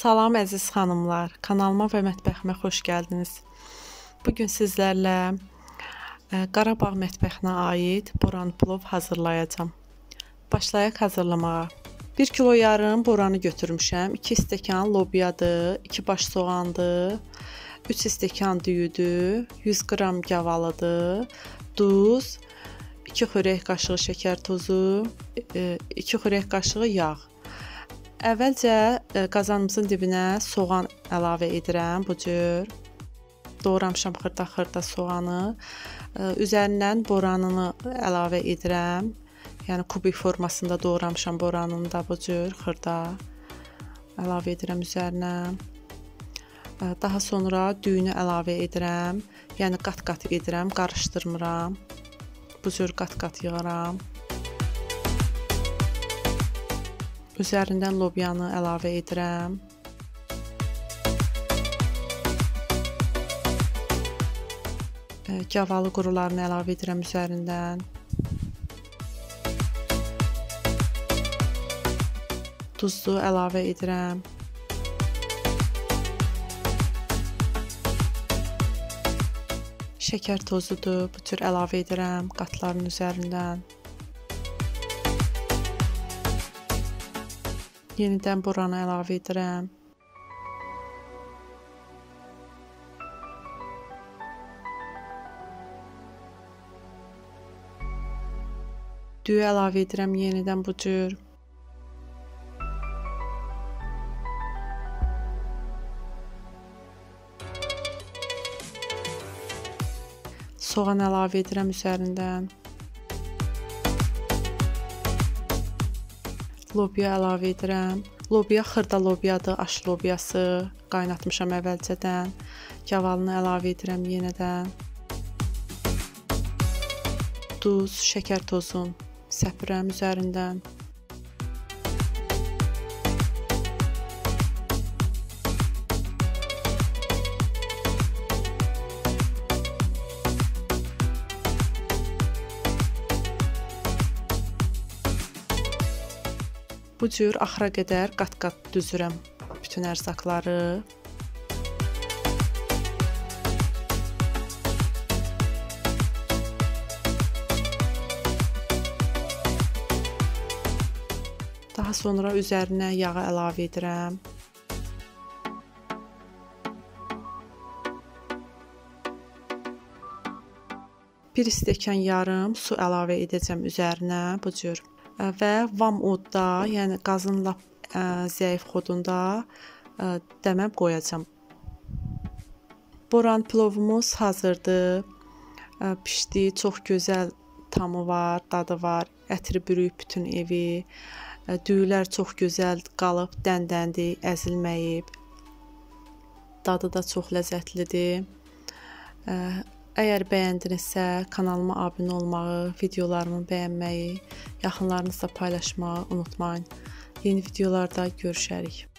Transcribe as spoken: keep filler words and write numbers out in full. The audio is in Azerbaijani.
Salam əziz xanımlar, kanalıma və mətbəximə xoş gəldiniz. Bugün sizlərlə ə, Qarabağ mətbəxinə aid boran plov hazırlayacağım. Başlayaq hazırlamağa. bir kilo yarım boranı götürmüşəm. iki stəkan lobyadır, iki baş soğandır, üç stəkan düyüdür, yüz qram gavalıdır, duz, iki xörək qaşığı şəkər tozu, iki xörək qaşığı yağ. Əvvəlcə qazanımızın dibinə soğan əlavə edirəm, bu cür. Doğramışam xırda-xırda soğanı. Üzərindən boranını əlavə edirəm. Yəni kubik formasında doğramışam boranını da bu cür xırda əlavə edirəm üzərinə. Daha sonra düyünü əlavə edirəm. Yəni qat-qat edirəm, qarışdırmıram. Bu cür qat-qat yığıram. Üzərindən lobyanı əlavə edirəm. Gavalı qurularını əlavə edirəm üzərindən. Duzlu əlavə edirəm. Şəkər tozudur, bu cür əlavə edirəm qatların üzərindən. Yenidən boranı əlavə edirəm. Düyü əlavə edirəm yenidən bu cür. Soğan əlavə edirəm üzərindən. Lobya əlavə edirəm. Lobya xırda lobyadır, aş lobyası. Qaynatmışam əvvəlcədən. Gavalını əlavə edirəm yenidən. Duz, şəkər tozun səpirəm üzərindən. Bu cür axıra qədər qat-qat düzürəm bütün ərzaqları. Daha sonra üzərinə yağı əlavə edirəm. bir stəkan yarım su əlavə edəcəm üzərinə bu cür. Və vam odda, yəni qazın lap ə, zəif xodunda ə, dəmə qoyacam. Boran plovumuz hazırdır. Ə, pişdi, çox gözəl tamı var, dadı var. Ətri bürüyüb bütün evi. Ə, düyülər çox gözəl qalıb, dəndəndir, əzilməyib. Dadı da çox ləzzətlidir. Ə, Əgər bəyəndinizsə, kanalıma abunə olmağı, videolarımı bəyənməyi, yaxınlarınızla paylaşmağı unutmayın. Yeni videolarda görüşərik.